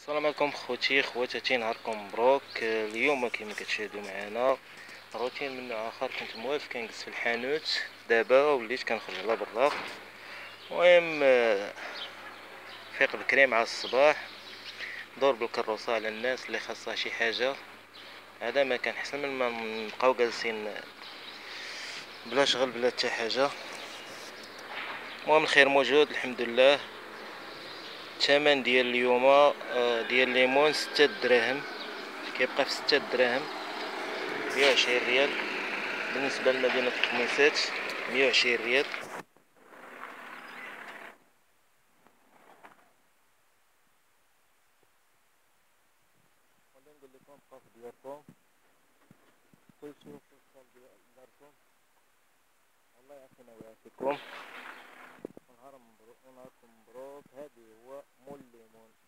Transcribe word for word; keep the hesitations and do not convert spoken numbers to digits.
السلام عليكم خوتي خواتاتي، نهاركم مبروك. آه، اليوم كيما كتشاهدوا معنا روتين من نوع اخر. كنت موالف كنجلس في الحانوت، دابا وليت كنخرج على برا. المهم آه، فيق بكري مع الصباح، دور بالكروسه على الناس اللي خاصها شي حاجه. هذا ما كان احسن من ما نبقاو جالسين بلا شغل بلا حتى حاجه. المهم الخير موجود الحمد لله. الثمن ديال اليوم آه، ديال الليمون ستة دراهم، كيبقى في ستة دراهم، مية وعشرين ريال. بالنسبة لمدينة الخميسات مية وعشرين ريال. خليني نقول لكم بقاو في دياركم، كلشي في الصال ديال داركم. الله يعافينا ويعافيكم، ونهار مبروك ونهاركم مبروك. هادي هو مول الليمون.